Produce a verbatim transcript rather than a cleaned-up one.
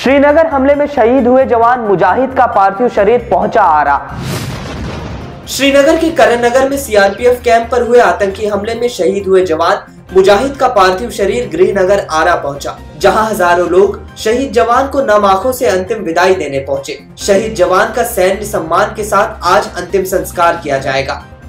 श्रीनगर हमले में शहीद हुए जवान मुजाहिद का पार्थिव शरीर पहुंचा आरा। श्रीनगर के करण नगर में सीआरपीएफ कैंप पर हुए आतंकी हमले में शहीद हुए जवान मुजाहिद का पार्थिव शरीर गृहनगर आरा पहुंचा, जहां हजारों लोग शहीद जवान को नम आंखों से अंतिम विदाई देने पहुंचे। शहीद जवान का सैन्य सम्मान के साथ आज अंतिम संस्कार किया जाएगा।